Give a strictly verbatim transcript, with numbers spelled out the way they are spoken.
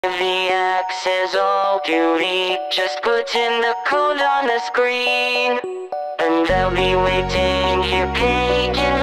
The access all duty, just put in the code on the screen, and I'll be waiting here, pagan